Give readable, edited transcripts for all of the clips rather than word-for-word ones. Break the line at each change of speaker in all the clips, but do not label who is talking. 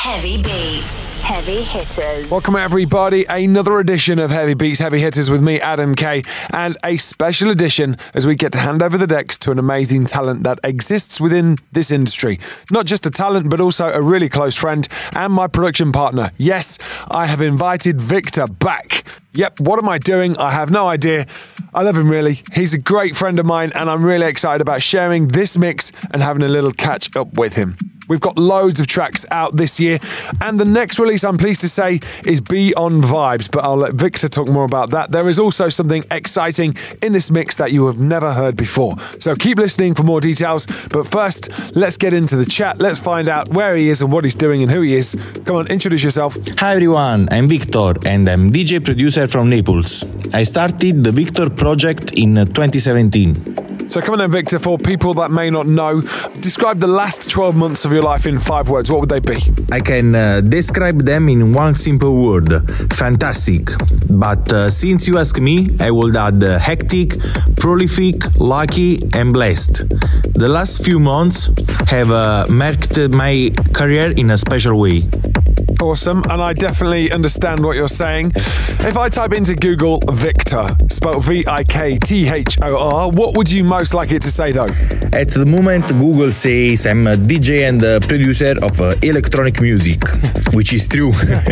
Heavy Beats, Heavy Hitters.
Welcome everybody, another edition of Heavy Beats, Heavy Hitters with me, Adam K, and a special edition as we get to hand over the decks to an amazing talent that exists within this industry. Not just a talent, but also a really close friend and my production partner. Yes, I have invited Vikthor back. Yep, what am I doing? I have no idea. I love him really. He's a great friend of mine and I'm really excited about sharing this mix and having a little catch up with him. We've got loads of tracks out this year, and the next release, I'm pleased to say, is Beyond Vibes, but I'll let Vikthor talk more about that. There is also something exciting in this mix that you have never heard before. So keep listening for more details, but first, let's get into the chat. Let's find out where he is and what he's doing and who he is. Come on, introduce yourself.
Hi everyone, I'm Vikthor, and I'm DJ producer from Naples. I started the Vikthor project in 2017.
So come on then, Vikthor, for people that may not know, describe the last 12 months of your life in 5 words. What would they be?
I can describe them in one simple word: fantastic. But since you ask me, I would add hectic, prolific, lucky and blessed. The last few months have marked my career in a special way.
Awesome, and I definitely understand what you're saying. If I type into Google Vikthor, spelled V-I-K-T-H-O-R, what would you most like it to say though?
At the moment, Google says I'm a DJ and a producer of electronic music, which is true.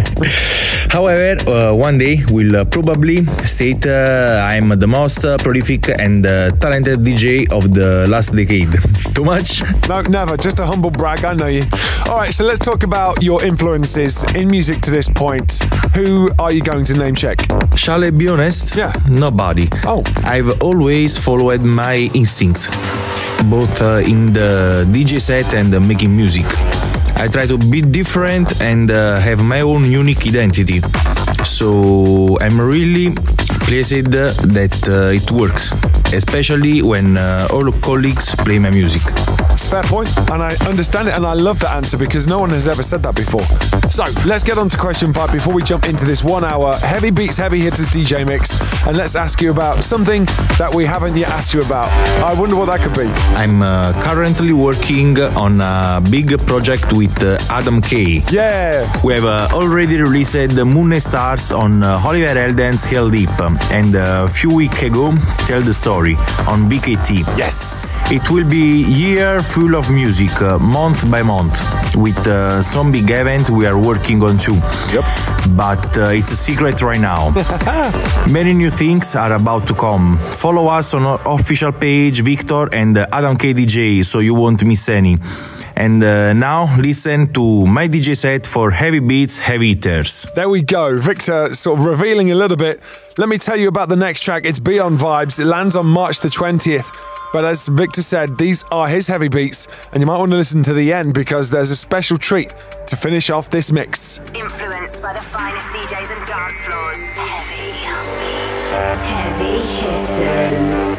However, one day we'll probably say I'm the most prolific and talented DJ of the last decade. Too much?
No, never. Just a humble brag, I know you. Alright, so let's talk about your influences in music to this point. Who are you going to name check?
Shall I be honest?
Yeah.
Nobody.
Oh.
I've always followed my instincts, both in the DJ set and making music. I try to be different and have my own unique identity. So I'm really pleased that it works, especially when all colleagues play my music.
It's a fair point, and I understand it, and I love that answer because no one has ever said that before. So let's get on to question 5 before we jump into this 1 hour Heavy Beats Heavy Hitters DJ mix, and let's ask you about something that we haven't yet asked you about. I wonder what that could be.
I'm currently working on a big project with Adam K.
Yeah!
We have already released the Moon and Stars on Oliver Elden's Hell Deep, and a few weeks ago Tell the Story on BKT.
Yes!
It will be a year full of music, month by month, with some big event we are working on too.
Yep.
But it's a secret right now. Many new things are about to come. Follow us on our official page, Vikthor and Adam K DJ, so you won't miss any. And now listen to my DJ set for Heavy Beats Heavy Hitters.
There we go. Vikthor sort of revealing a little bit. Let me tell you about the next track. It's Beyond Vibes. It lands on March the 20th. But as Vikthor said, these are his heavy beats, and you might want to listen to the end because there's a special treat to finish off this mix.
Influenced by the finest DJs and dance floors. Heavy Beats, Heavy Hitters.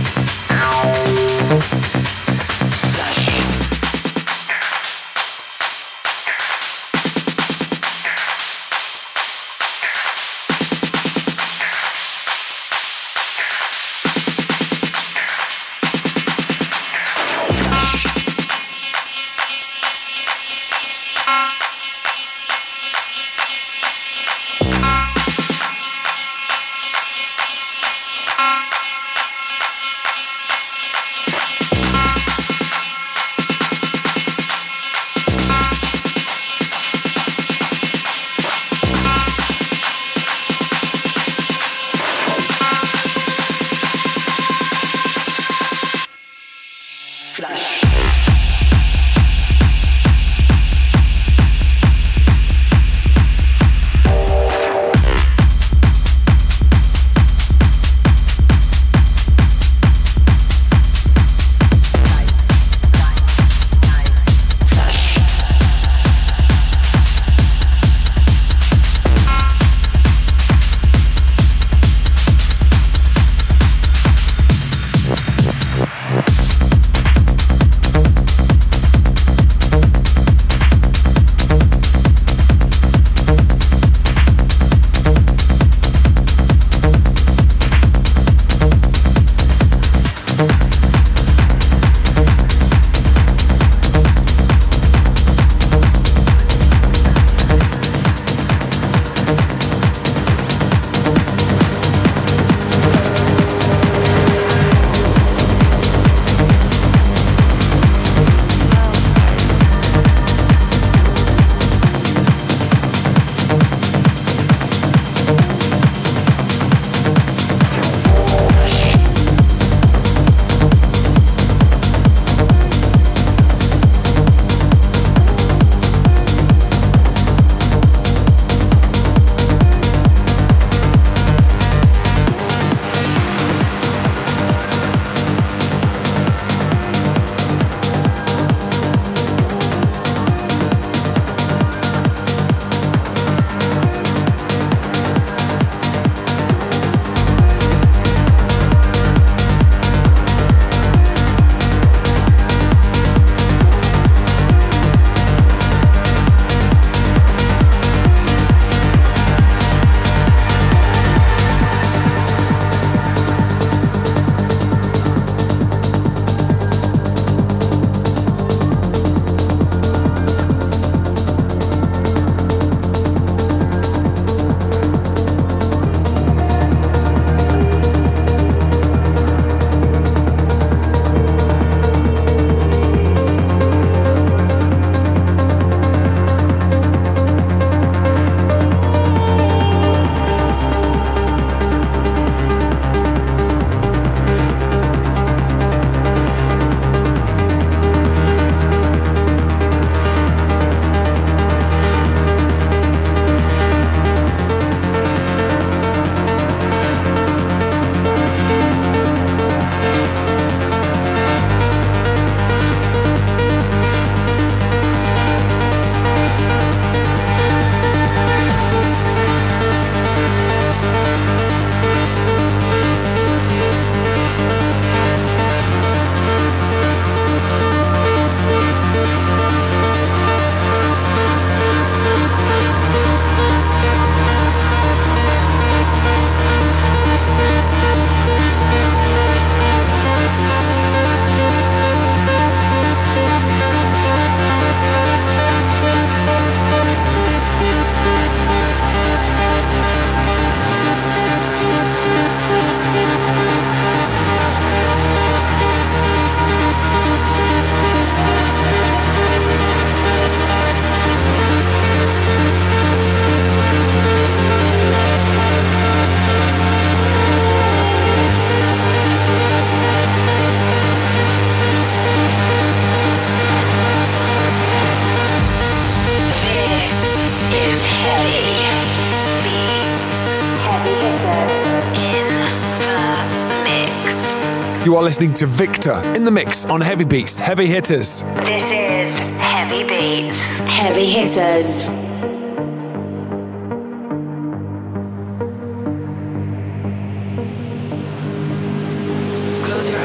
You are listening to Vikthor in the mix on Heavy Beats, Heavy Hitters.
This is Heavy Beats, Heavy Hitters. Close your eyes.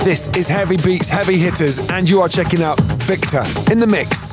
This is Heavy Beats, Heavy Hitters, and you are checking out Vikthor in the mix.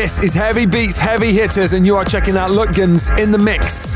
This is Heavy Beats Heavy Hitters, and you are checking out Lutgens in the mix.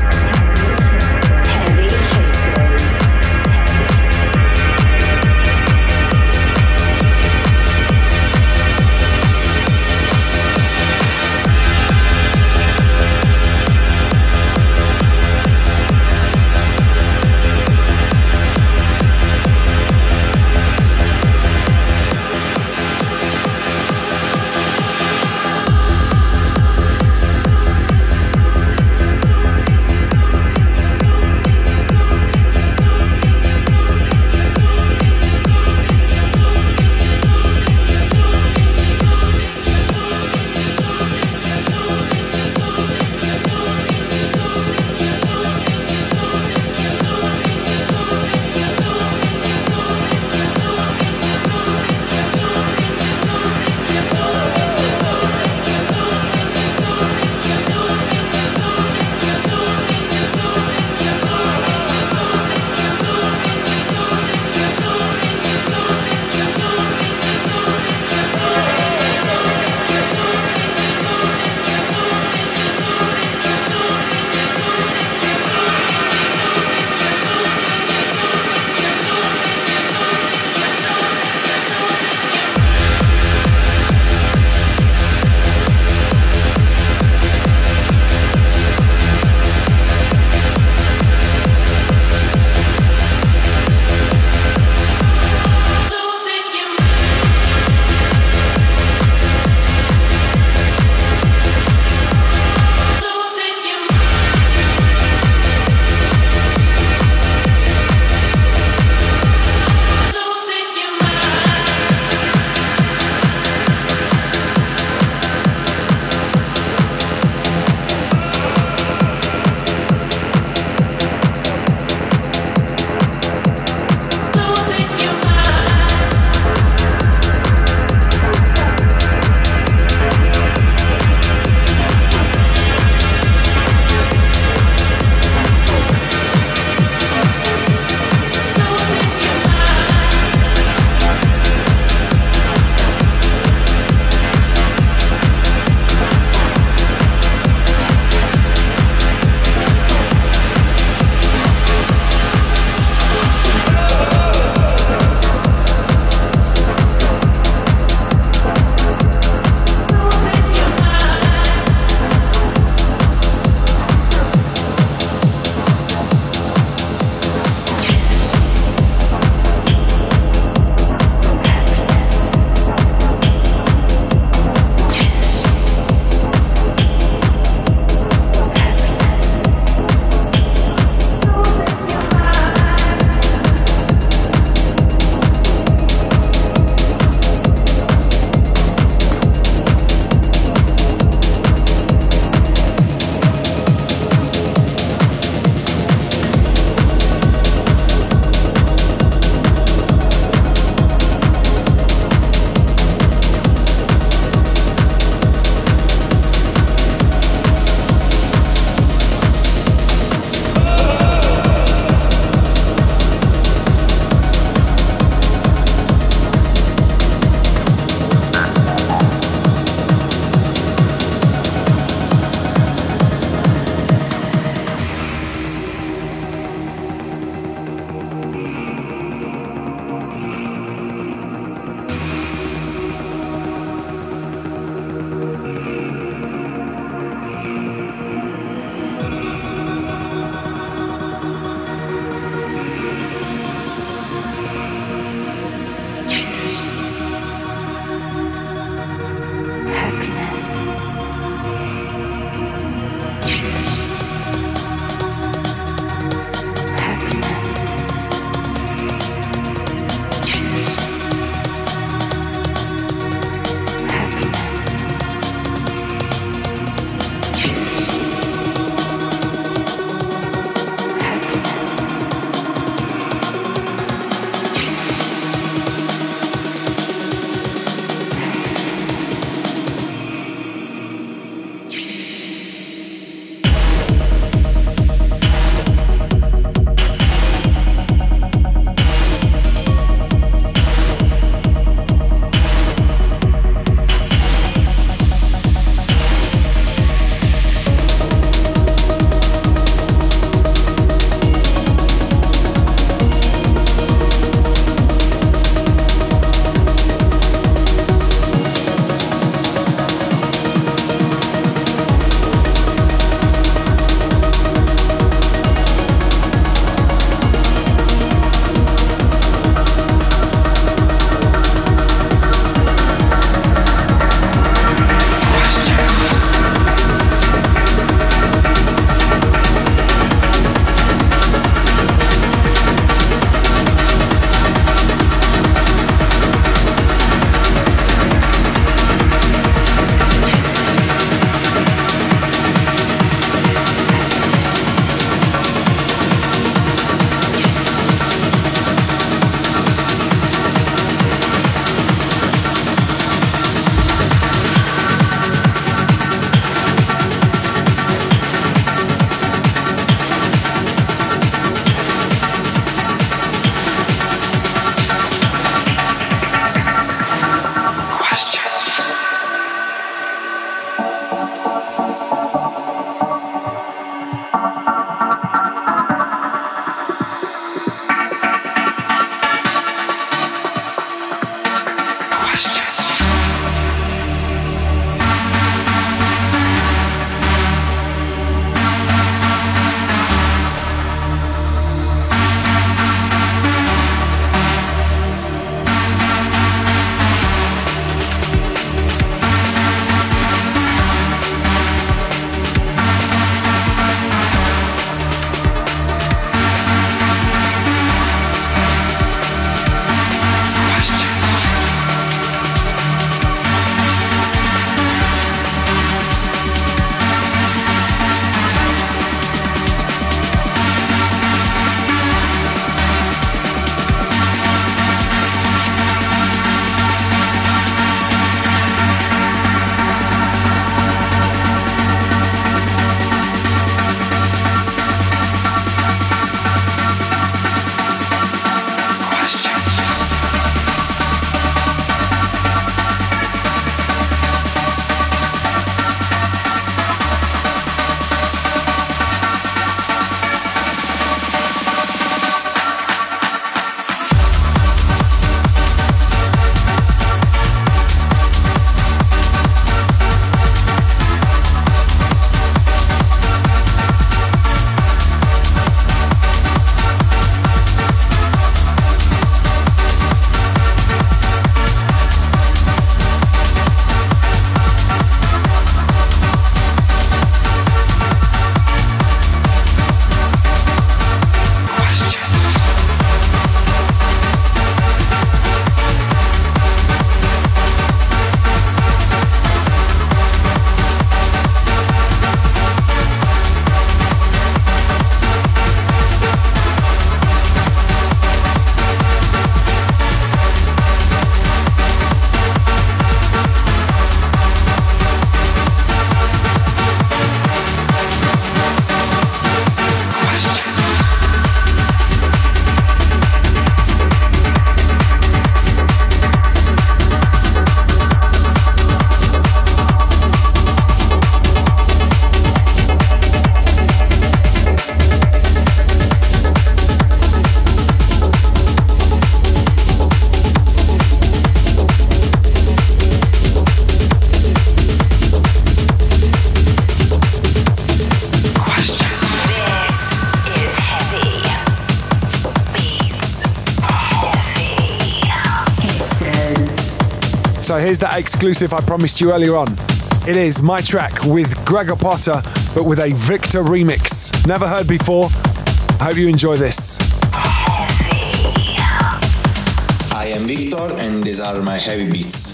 So here's that exclusive I promised you earlier on. It is my track with Gregor Potter, but with a Vikthor remix. Never heard before. I hope you enjoy this.
Heavy.
I am Vikthor and these are my heavy beats.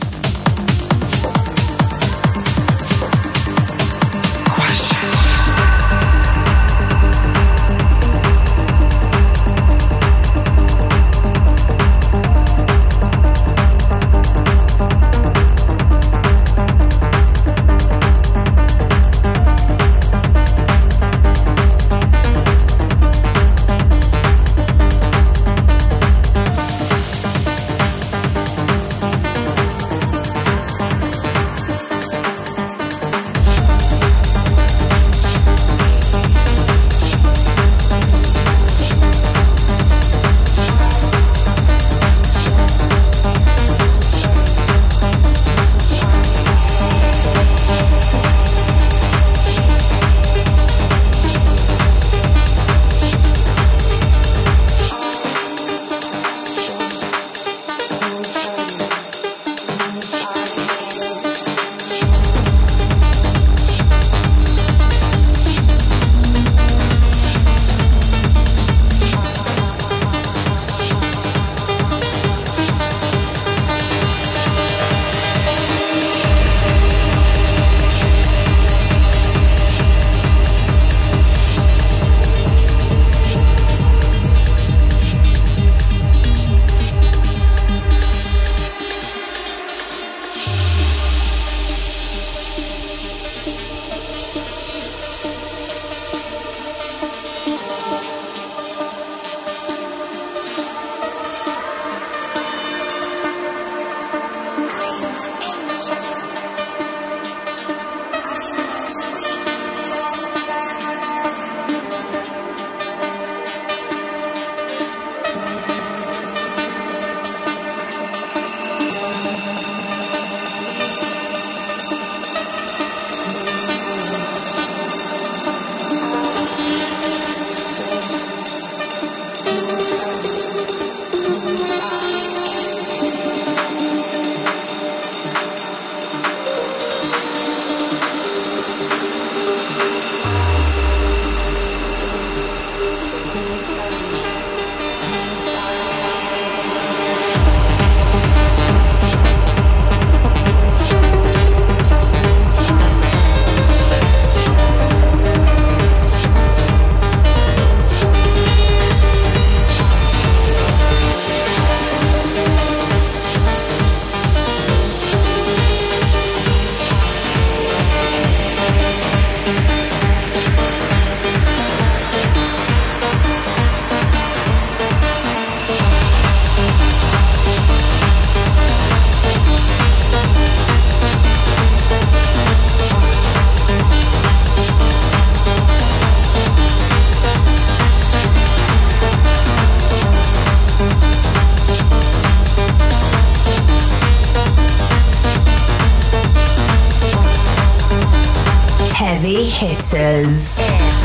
Heavy Hitters.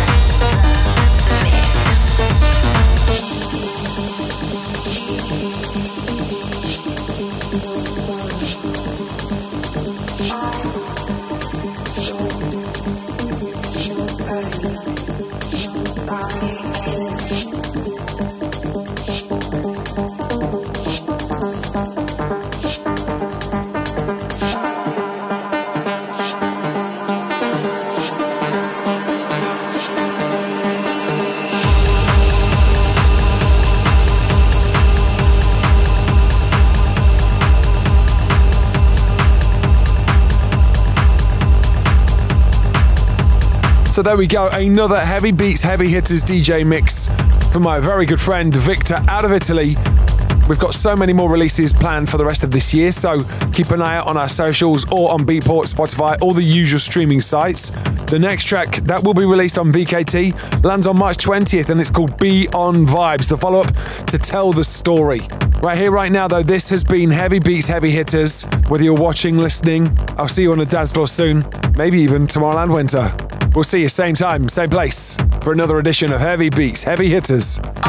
So there we go, another HeavyBeats HeavyHitters DJ mix from my very good friend Vikthor out of Italy. We've got so many more releases planned for the rest of this year, so keep an eye out on our socials or on Beatport, Spotify, all the usual streaming sites. The next track that will be released on VKT lands on March 20th and it's called Be On Vibes, the follow-up to Tell the Story. Right here, right now though, this has been HeavyBeats HeavyHitters. Whether you're watching, listening, I'll see you on the dance floor soon, maybe even Tomorrowland Winter. We'll see you same time, same place for another edition of HeavyBeats HeavyHitters.